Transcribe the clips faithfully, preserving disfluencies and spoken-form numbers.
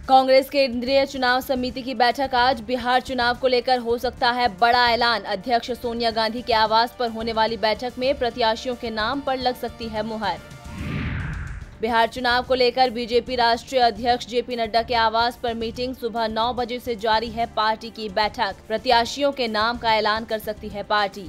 कांग्रेस केंद्रीय चुनाव समिति की बैठक आज। बिहार चुनाव को लेकर हो सकता है बड़ा ऐलान। अध्यक्ष सोनिया गांधी के आवास पर होने वाली बैठक में प्रत्याशियों के नाम पर लग सकती है मुहर। बिहार चुनाव को लेकर बीजेपी राष्ट्रीय अध्यक्ष जेपी नड्डा के आवास पर मीटिंग। सुबह नौ बजे से जारी है पार्टी की बैठक। प्रत्याशियों के नाम का ऐलान कर सकती है पार्टी।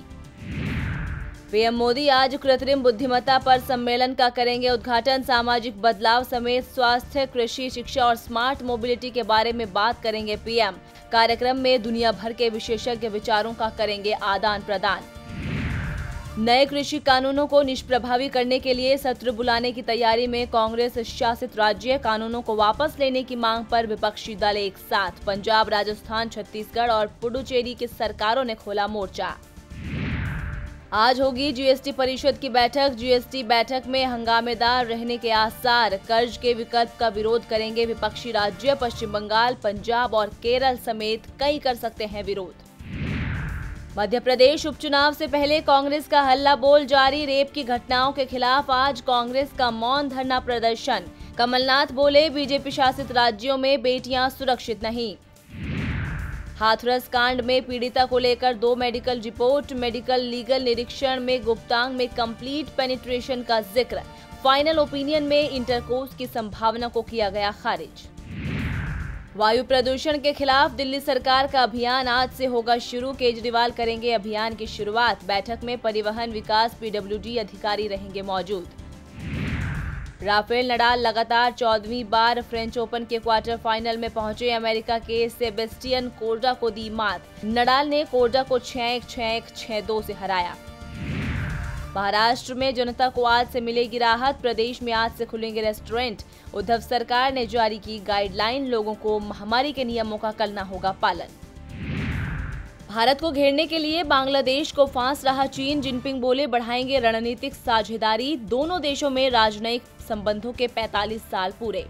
पीएम मोदी आज कृत्रिम बुद्धिमत्ता पर सम्मेलन का करेंगे उद्घाटन। सामाजिक बदलाव समेत स्वास्थ्य, कृषि, शिक्षा और स्मार्ट मोबिलिटी के बारे में बात करेंगे पीएम। कार्यक्रम में दुनिया भर के विशेषज्ञ विचारों का करेंगे आदान प्रदान। नए कृषि कानूनों को निष्प्रभावी करने के लिए सत्र बुलाने की तैयारी में कांग्रेस शासित राज्य। कानूनों को वापस लेने की मांग पर विपक्षी दल एक साथ। पंजाब, राजस्थान, छत्तीसगढ़ और पुडुचेरी की सरकारों ने खोला मोर्चा। आज होगी जीएसटी परिषद की बैठक। जीएसटी बैठक में हंगामेदार रहने के आसार। कर्ज के विकल्प का विरोध करेंगे विपक्षी राज्य। पश्चिम बंगाल, पंजाब और केरल समेत कई कर सकते हैं विरोध। मध्य प्रदेश उपचुनाव से पहले कांग्रेस का हल्ला बोल जारी। रेप की घटनाओं के खिलाफ आज कांग्रेस का मौन धरना प्रदर्शन। कमलनाथ बोले, बीजेपी शासित राज्यों में बेटियां सुरक्षित नहीं। हाथरस कांड में पीड़िता को लेकर दो मेडिकल रिपोर्ट। मेडिकल लीगल निरीक्षण में गुप्तांग में कंप्लीट पेनिट्रेशन का जिक्र। फाइनल ओपिनियन में इंटरकोर्स की संभावना को किया गया खारिज। वायु प्रदूषण के खिलाफ दिल्ली सरकार का अभियान आज से होगा शुरू। केजरीवाल करेंगे अभियान की शुरुआत। बैठक में परिवहन विकास पीडब्ल्यूडी अधिकारी रहेंगे मौजूद। राफेल नडाल लगातार चौदहवीं बार फ्रेंच ओपन के क्वार्टर फाइनल में पहुंचे। अमेरिका के सेबेस्टियन कोर्डा को दी मात। नडाल ने कोर्डा को छह एक, छह एक, छह दो से हराया। महाराष्ट्र में जनता को आज से मिलेगी राहत। प्रदेश में आज से खुलेंगे रेस्टोरेंट। उद्धव सरकार ने जारी की गाइडलाइन। लोगों को महामारी के नियमों का करना होगा पालन। भारत को घेरने के लिए बांग्लादेश को फांस रहा चीन। जिनपिंग बोले, बढ़ाएंगे रणनीतिक साझेदारी। दोनों देशों में राजनयिक संबंधों के पैंतालीस साल पूरे।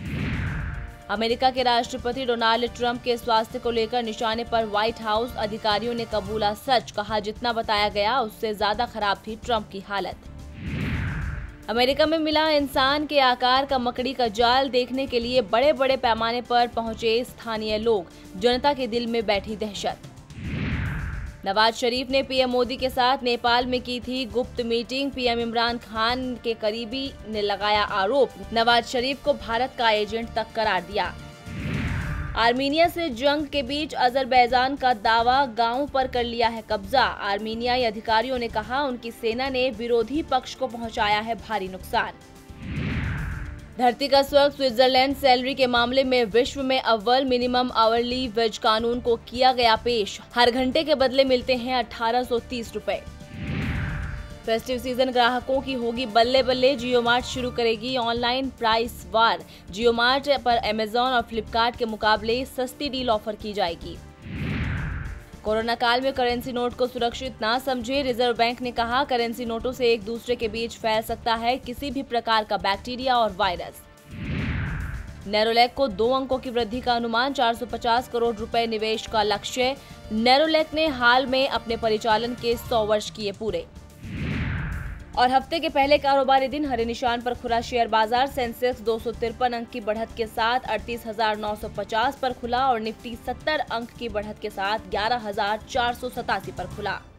अमेरिका के राष्ट्रपति डोनाल्ड ट्रंप के स्वास्थ्य को लेकर निशाने पर व्हाइट हाउस। अधिकारियों ने कबूला सच। कहा, जितना बताया गया उससे ज्यादा खराब थी ट्रंप की हालत। अमेरिका में मिला इंसान के आकार का मकड़ी का जाल। देखने के लिए बड़े बड़े पैमाने पर पहुंचे स्थानीय लोग। जनता के दिल में बैठी दहशत। नवाज शरीफ ने पीएम मोदी के साथ नेपाल में की थी गुप्त मीटिंग। पीएम इमरान खान के करीबी ने लगाया आरोप। नवाज शरीफ को भारत का एजेंट तक करार दिया। आर्मीनिया से जंग के बीच अजरबैजान का दावा, गांवों पर कर लिया है कब्जा। आर्मीनियाई अधिकारियों ने कहा, उनकी सेना ने विरोधी पक्ष को पहुंचाया है भारी नुकसान। धरती का स्वर्ग स्विट्जरलैंड सैलरी के मामले में विश्व में अव्वल। मिनिमम आवरली वेज कानून को किया गया पेश। हर घंटे के बदले मिलते हैं अठारह सौ तीस रुपए। फेस्टिव सीजन ग्राहकों की होगी बल्ले बल्ले। जियो मार्ट शुरू करेगी online price war. Jio Mart पर अमेजॉन और फ्लिपकार्ट के मुकाबले सस्ती डील ऑफर की जाएगी। कोरोना काल में करेंसी नोट को सुरक्षित ना समझे। रिजर्व बैंक ने कहा, करेंसी नोटों से एक दूसरे के बीच फैल सकता है किसी भी प्रकार का बैक्टीरिया और वायरस। नेरोलैक को दो अंकों की वृद्धि का अनुमान। चार सौ पचास करोड़ रुपए निवेश का लक्ष्य। नेरोलैक ने हाल में अपने परिचालन के सौ वर्ष किए पूरे। और हफ्ते के पहले कारोबारी दिन हरे निशान पर खुला शेयर बाजार। सेंसेक्स दो सौ तिरपन अंक की बढ़त के साथ अड़तीस हजार नौ सौ पचास पर खुला और निफ्टी सत्तर अंक की बढ़त के साथ ग्यारह हजार चार सौ सतासी पर खुला।